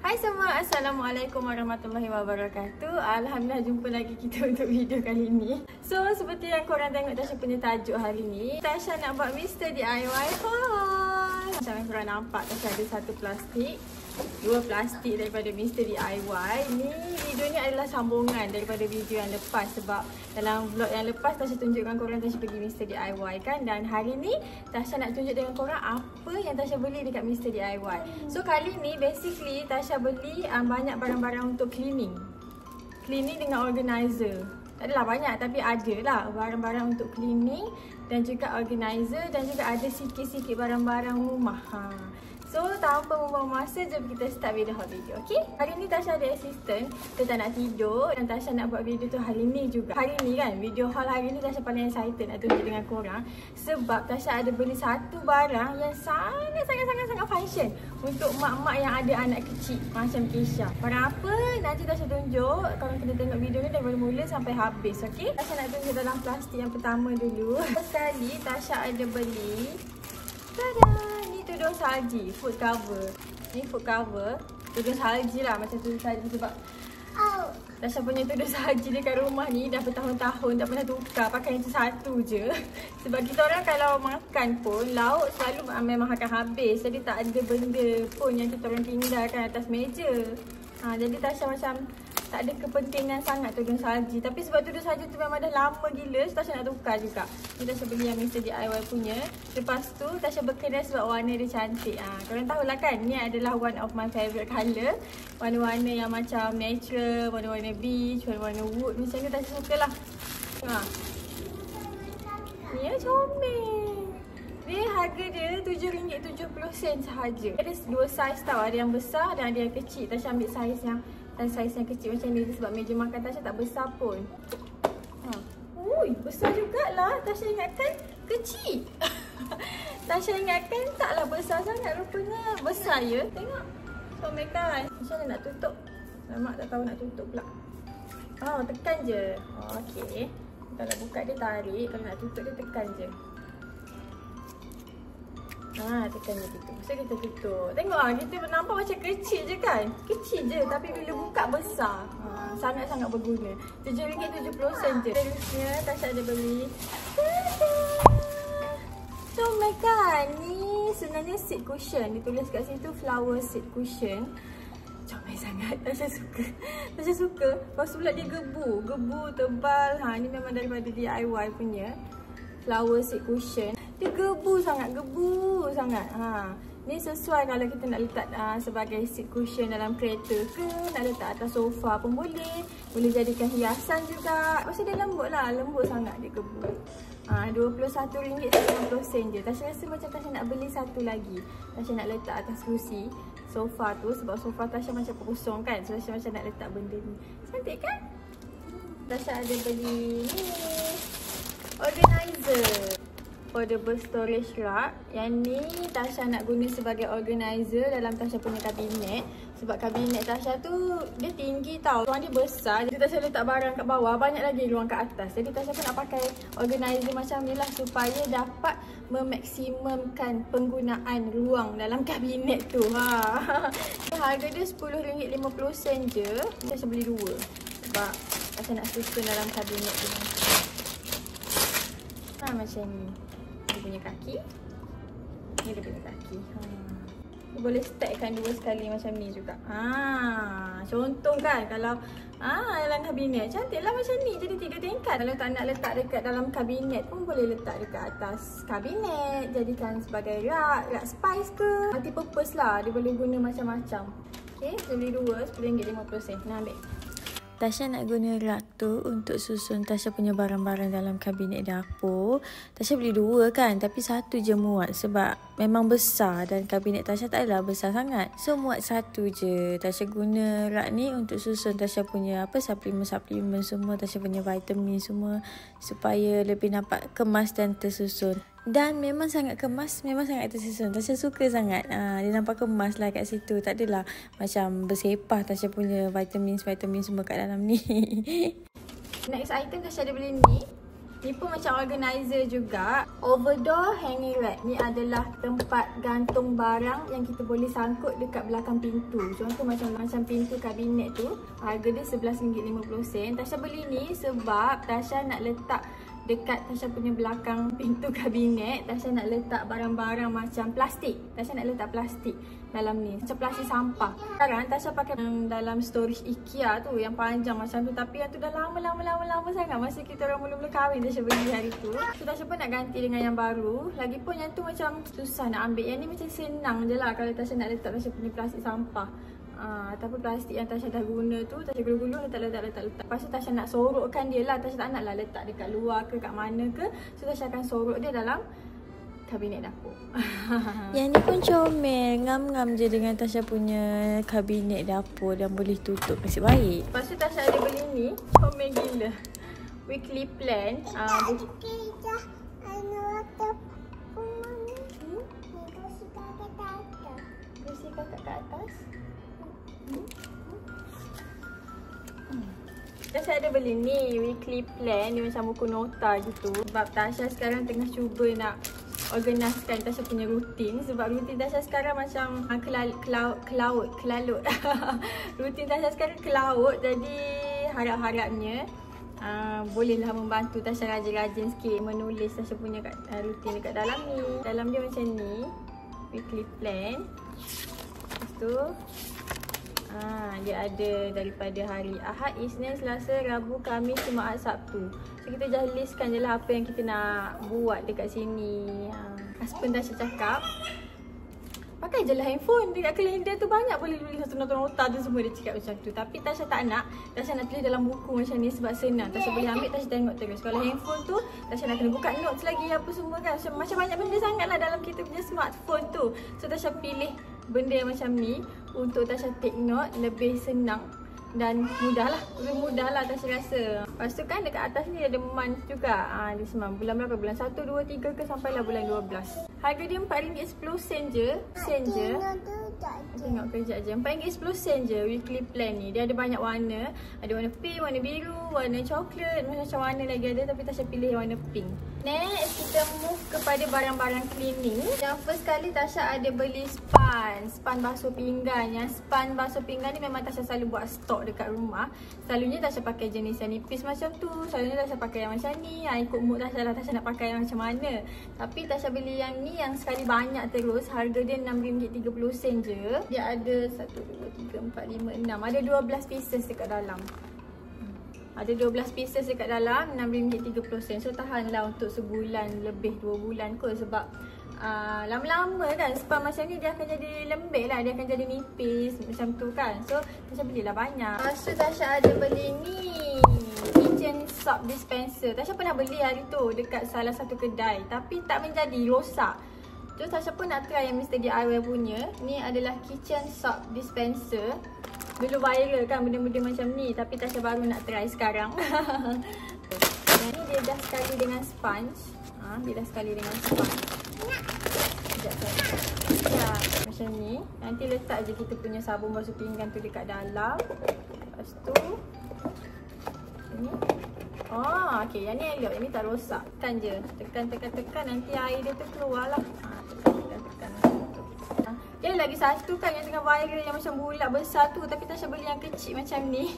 Hai semua, Assalamualaikum warahmatullahi wabarakatuh. Alhamdulillah jumpa lagi kita untuk video kali ni. So, seperti yang korang tengok Tasha punya tajuk hari ni, Tasha nak buat Mr. DIY haul. Macam yang korang nampak, Tasha ada satu plastik, dua plastik daripada Mr. DIY. Ni video ni adalah sambungan daripada video yang lepas. Sebab dalam vlog yang lepas Tasha tunjukkan korang Tasha pergi Mr. DIY kan. Dan hari ni Tasha nak tunjuk dengan korang apa yang Tasha beli dekat Mr. DIY. So kali ni basically Tasha beli banyak barang-barang untuk cleaning. Cleaning dengan organizer. Tak adalah banyak tapi ada lah barang-barang untuk cleaning dan juga organizer, dan juga ada sikit-sikit barang-barang rumah. So, tanpa membuang masa, jom kita start video video, okay? Hari ni Tasha ada assistant, dia tak nak tidur dan Tasha nak buat video tu hari ni juga. Hari ni kan, video haul hari ni Tasha paling excited nak tunjuk dengan korang. Sebab Tasha ada beli satu barang yang sangat function untuk mak-mak yang ada anak kecil macam Keisha. Barang apa? Nanti Tasha tunjuk, korang kena tengok video ni daripada mula sampai habis, okay? Tasha nak tunjuk dalam plastik yang pertama dulu. Sekali Tasha ada beli, tada! Tudung salji, food cover. Ni food cover, tudung salji lah, macam tudung salji sebab Tasha punya tudung salji dekat rumah ni dah bertahun-tahun tak pernah tukar, pakai yang satu je. Sebab kita orang kalau makan pun lauk selalu memang akan habis, jadi tak ada benda pun yang kita orang tinggalkan atas meja. Jadi Tasha macam tak ada kepentingan sangat tudung salji. Tapi sebab tudung salji tu memang dah lama gila, so Tasha nak tukar juga. Ni Tasha beli yang Mr. DIY punya. Lepas tu Tasha berkedai sebab warna dia cantik. Korang tahulah kan, ni adalah one of my favourite colour. Warna-warna yang macam natural, warna-warna beach, warna-warna wood. Macam ni Tasha suka lah. Ni ya, comel. Dia harga dia RM7.70 sahaja. Ada dua saiz tau, ada yang besar dan ada yang kecil. Tasha ambil saiz yang kecil macam ni sebab meja makan Tasha tak besar pun. Ui, besar jugalah. Tasha ingatkan kecil. Tasha ingatkan taklah besar sangat, rupanya besar ya. Tengok. Comel kan? Macam mana nak tutup? Mak tak tahu nak tutup pula. Tekan je. Okey. Kalau buka dia tarik, kalau nak tutup dia tekan je. Tekan je gitu. So kita tutup. Tengok kita nampak macam kecil je kan? Kecil je tapi bila buka besar. Sangat-sangat berguna. RM7.70 je. Terusnya Tasha ada beli. Comel kan? Ni sebenarnya seat cushion. Ditulis kat situ flower seat cushion. Comel sangat. Tasha suka. Tasha suka. Lepas tu pula dia gebu. Gebu tebal. Ni memang daripada DIY punya. Flower seat cushion. Dia gebu sangat. Ni sesuai kalau kita nak letak sebagai seat cushion dalam kereta ke, nak letak atas sofa pun boleh. Boleh jadikan hiasan juga. Pasal dia lembut lah, lembut sangat dia gebu. RM21.90 je. Tasha rasa macam Tasha nak beli satu lagi. Tasha nak letak atas kerusi sofa tu sebab sofa Tasha macam kosong kan. So Tasha macam nak letak benda ni. Cantik kan? Tasha ada beli ni organizer. Portable storage rak. Yang ni Tasha nak guna sebagai organizer dalam Tasha punya kabinet. Sebab kabinet Tasha tu dia tinggi tau, ruang dia besar. Jadi Tasha letak barang kat bawah, banyak lagi ruang kat atas. Jadi Tasha pun nak pakai organizer macam ni lah supaya dapat memaksimumkan penggunaan ruang dalam kabinet tu. Harga dia RM10.50 je. Tasha beli dua sebab Tasha nak susun dalam kabinet tu. Macam ni. Dia punya kaki. Ni dia punya kaki. Boleh stackkan dua sekali macam ni juga. Contoh kan kalau dalam kabinet cantiklah macam ni. Jadi 3 tingkat. Kalau tak nak letak dekat dalam kabinet pun boleh letak dekat atas kabinet. Jadikan sebagai rak spice ke. Multi purpose lah. Dia boleh guna macam-macam. Okay, saya beli dua RM10.50. Nak ambil. Tasha nak guna rak tu untuk susun Tasha punya barang-barang dalam kabinet dapur. Tasha beli dua kan, tapi satu je muat sebab memang besar dan kabinet Tasha tak adalah besar sangat. So muat satu je. Tasha guna rak ni untuk susun Tasha punya suplemen semua, Tasha punya vitamin semua supaya lebih nampak kemas dan tersusun. Dan memang sangat kemas, memang sangat tersusun. Tasha suka sangat. Dia nampak kemas lah kat situ. Tak adalah macam bersepah Tasha punya vitamin semua kat dalam ni. Next item Tasha ada beli ni. Ni pun macam organizer juga. Overdoor hanging rack. Ni adalah tempat gantung barang yang kita boleh sangkut dekat belakang pintu. Contoh macam pintu kabinet tu. Harga dia RM11.50. Tasha beli ni sebab Tasha nak letak dekat Tasha punya belakang pintu kabinet. Tasha nak letak barang-barang macam plastik. Tasha nak letak plastik dalam ni, macam plastik sampah. Sekarang Tasha pakai dalam storage IKEA tu yang panjang macam tu, tapi yang tu dah lama sangat. Masa kita orang mula-mula kahwin Tasha beli hari tu. So Tasha pun nak ganti dengan yang baru. Lagipun yang tu macam susah nak ambil. Yang ni macam senang je lah kalau Tasha nak letak Tasha punya plastik sampah. Ataupun plastik yang Tasha dah guna tu, Tasha gulung-gulung, letak. Lepas tu Tasha nak sorokkan dia lah. Tasha tak nak lah letak dekat luar ke kat mana ke. So Tasha akan sorok dia dalam kabinet dapur. Yang ni pun comel, ngam-ngam je dengan Tasha punya kabinet dapur dan boleh tutup, nasib baik. Lepas tu Tasha ada beli ni, comel gila. Weekly plan. Kursi kakak kat atas. Tasha ada beli ni, weekly plan. Dia macam buku nota gitu. Sebab Tasha sekarang tengah cuba nak organisekan Tasha punya rutin. Sebab rutin Tasha sekarang macam kelaut. Rutin Tasha sekarang kelaut. Jadi harap-harapnya bolehlah membantu Tasha rajin-rajin sikit menulis Tasha punya rutin dekat dalam ni. Dalam dia macam ni, weekly plan. Lepas tu dia ada daripada hari Ahad, Isnin, Selasa, Rabu, Khamis, Jumaat, Sabtu. So kita just listkan je lah apa yang kita nak buat dekat sini. Husband Tasha cakap, pakai je lah handphone. Dekat kalender tu banyak boleh tulis satu nota-nota tu semua. Dia cakap macam tu. Tapi Tasha tak nak. Tasha nak tulis dalam buku macam ni sebab senang. Tasha boleh ambil, Tasha tengok terus. Kalau handphone tu, Tasha nak kena buka notes lagi apa semua kan. Macam banyak benda sangat lah dalam kita punya smartphone tu. So Tasha pilih benda yang macam ni untuk Tasha take note, lebih senang dan mudah lah Tasha rasa. Lepas tu kan dekat atas ni ada month juga. Dia semua bulan berapa? Bulan 1, 2, 3 ke sampailah bulan 12. Harga dia RM4.10 je. Tengok kejap je. RM4.10 je weekly plan ni. Dia ada banyak warna. Ada warna pink, warna biru, warna coklat, macam warna lagi ada, tapi Tasha pilih warna pink. Next, kita move kepada barang-barang cleaning. Yang first kali Tasha ada beli span basuh pinggan. Yang span basuh pinggan ni memang Tasha selalu buat stok dekat rumah. Selalunya Tasha pakai jenis yang nipis macam tu. Selalunya Tasha pakai yang macam ni. Ikut mood Tasha lah, Tasha nak pakai yang macam mana. Tapi Tasha beli yang ni yang sekali banyak terus. Harga dia RM6.30 je. Dia ada 1, 2, 3, 4, 5, 6. Ada 12 pieces dekat dalam. Ada 12 pieces dekat dalam, RM6.30. So tahanlah untuk sebulan lebih, 2 bulan kot. Sebab lama-lama kan span macam ni dia akan jadi lembek lah. Dia akan jadi nipis macam tu kan. So Tasha belilah banyak. Lepas tu Tasha ada beli ni, kitchen soap dispenser. Tasha pernah beli hari tu dekat salah satu kedai, tapi tak menjadi, rosak. So Tasha pun nak try yang Mr. DIY punya. Ni adalah kitchen soap dispenser. Dulu viral kan benda-benda macam ni, tapi Tasha baru nak try sekarang. Ni dia dah sekali dengan sponge. Dia dah sekali dengan sponge. Sekejap saja. Ya, macam ni. Nanti letak je kita punya sabun basuh pinggan tu dekat dalam. Lepas tu ni. Okey, yang ni elok. Yang ni tak rosak. Tekan je. Tekan. Nanti air dia tu keluar lah. Tekan. Dia lagi satu kan yang tengah viral yang macam bulat besar tu, tapi Tasha beli yang kecil macam ni.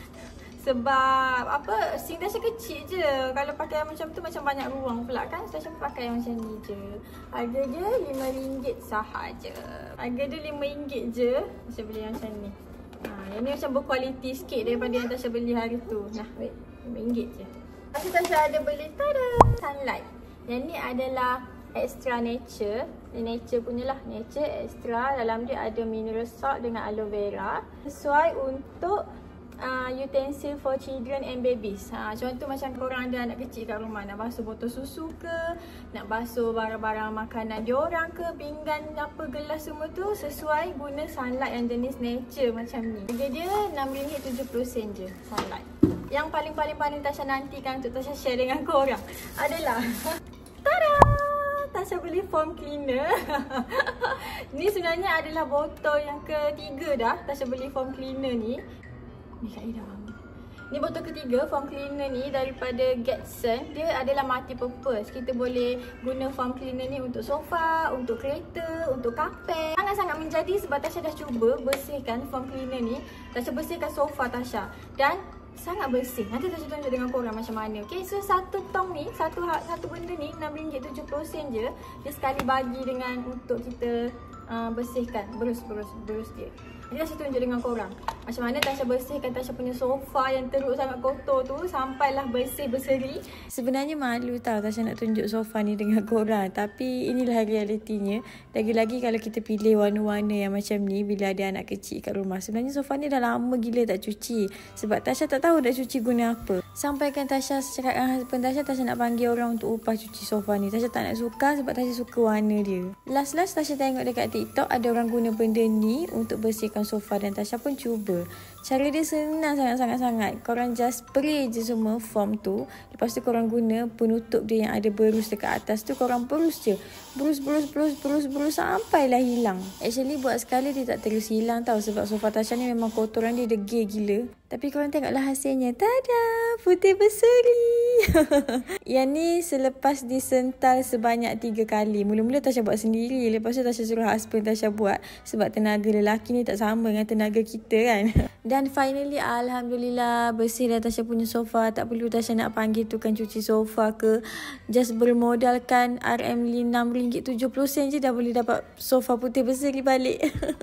Sebab apa, sink Tasha kecil je. Kalau pakai yang macam tu macam banyak ruang pula kan. Tasha pakai yang macam ni je. Harga dia RM5 sahaja. Harga dia RM5 je. Tasha beli yang macam ni. Yang ni macam berkualiti sikit daripada yang Tasha beli hari tu. Nah, wait, RM5 je. Lepas tu Tasha ada beli, tada, sunlight. Yang ni adalah extra nature. Nature punya lah, nature extra. Dalam dia ada mineral salt dengan aloe vera. Sesuai untuk utensil for children and babies. Contoh macam korang ada anak kecil kat rumah, nak basuh botol susu ke, nak basuh barang-barang makanan diorang ke, pinggan apa, gelas semua tu, sesuai guna sunlight yang jenis nature macam ni. Harga dia RM6.70 je sunlight. Yang paling Tasha nantikan untuk Tasha share dengan korang adalah tada! Tasha beli foam cleaner. Ni sebenarnya adalah botol yang ketiga dah Tasha beli foam cleaner ni. Ni kat Ida. Ni botol ketiga foam cleaner ni daripada Getson. Dia adalah multi purpose. Kita boleh guna foam cleaner ni untuk sofa, untuk kereta, untuk kapet. Sangat-sangat menjadi sebab Tasha dah cuba bersihkan foam cleaner ni. Tasha bersihkan sofa Tasha dan sangat bersih. Nanti Tasha tunjuk dengan korang macam mana. Okay, so satu tong ni, satu benda ni RM6.70 je. Dia sekali bagi dengan untuk kita bersihkan, berus dia. Jadi Tasha tunjuk dengan korang macam mana Tasha bersihkan Tasha punya sofa yang teruk sangat kotor tu sampailah bersih berseri. Sebenarnya malu tau Tasha nak tunjuk sofa ni dengan korang, tapi inilah realitinya. Lagi-lagi kalau kita pilih warna-warna yang macam ni bila ada anak kecil kat rumah. Sebenarnya sofa ni dah lama gila tak cuci sebab Tasha tak tahu nak cuci guna apa. Sampaikan Tasha cakap dengan husband Tasha nak panggil orang untuk upah cuci sofa ni. Tasha tak nak suka sebab Tasha suka warna dia. Last Tasha tengok dekat TikTok ada orang guna benda ni untuk bersihkan sofa dan Tasha pun cuba. Cara dia senang sangat-sangat. Korang just spray je semua foam tu. Lepas tu korang guna penutup dia yang ada berus dekat atas tu. Korang berus je. Berus sampailah hilang. Actually buat sekali dia tak terus hilang tau. Sebab sofa Tasha ni memang kotoran dia degil gila. Tapi korang tengoklah hasilnya. Tada! Putih berseri. Yang ni selepas disental sebanyak 3 kali. Mula-mula Tasha buat sendiri. Lepas tu Tasha suruh husband Tasha buat. Sebab tenaga lelaki ni tak sama dengan tenaga kita kan. Dan finally Alhamdulillah bersih dah Tasha punya sofa. Tak perlu Tasha nak panggil tukang cuci sofa ke. Just bermodalkan RM6.70 je dah boleh dapat sofa putih berseri balik.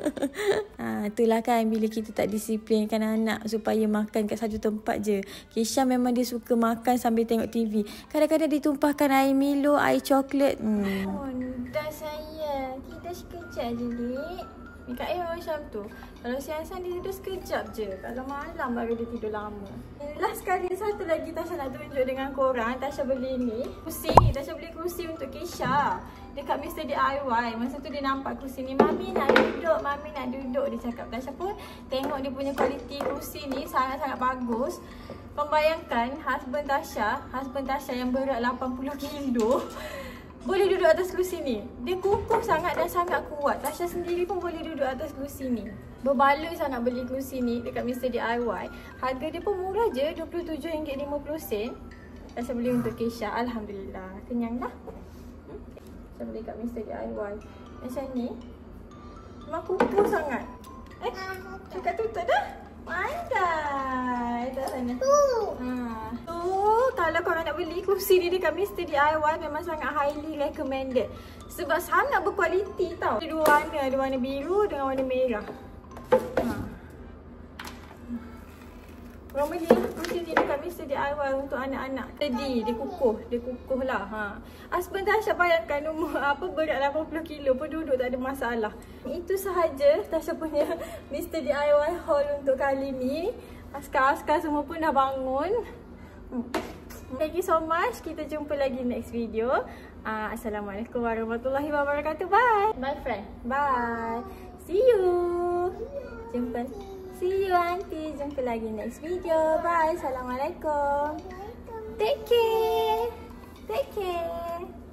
Itulah kan bila kita tak disiplinkan anak supaya makan kat satu tempat je. Kisha memang dia suka makan sambil tengok TV. Kadang-kadang ditumpahkan air Milo, air coklat. Oh, dah sayang. Kita sekejap je, Dik. Mikael macam tu. Kalau siang-siang dia tidur sekejap je. Kalau malam baru dia tidur lama. Last kali satu lagi Tasha nak tunjuk dengan korang. Tasha beli ni. Kursi ni. Tasha beli kursi untuk Kisha. Dekat Mr. DIY. Masa tu dia nampak kursi ni. Mami nak duduk. Mami nak duduk. Dia cakap. Tasha pun tengok dia punya kualiti kursi ni. Sangat-sangat bagus. Membayangkan husband Tasha yang berat 80 kilo. Boleh duduk atas kerusi ni. Dia kukuh sangat dan sangat kuat. Tasha sendiri pun boleh duduk atas kerusi ni. Berbaloi sangat beli kerusi ni dekat Mr. DIY. Harga dia pun murah je, RM27.50. Tasha beli untuk Kisha. Alhamdulillah. Kenyang dah. Tasha beli kat Mr. DIY. Macam ni. Memang kukuh sangat. Dekat tutup dah. Pandai. Tak sana. Kalau korang nak beli kursi ni dekat Mr. DIY memang sangat highly recommended. Sebab sangat berkualiti tau. Ada dua warna. Ada warna biru dengan warna merah. Korang beli kursi ni dekat Mr. DIY untuk anak-anak. Jadi dia kukuh lah. Husband Tasha bayangkan berat 80 kilo pun duduk tak ada masalah. Itu sahaja Tasha punya Mr. DIY haul untuk kali ni. Askar-askar semua pun dah bangun. Thank you so much. Kita jumpa lagi next video. Assalamualaikum warahmatullahi wabarakatuh. Bye. Bye friend. Bye. See you. See you auntie. Jumpa lagi next video. Bye. Assalamualaikum. Take care.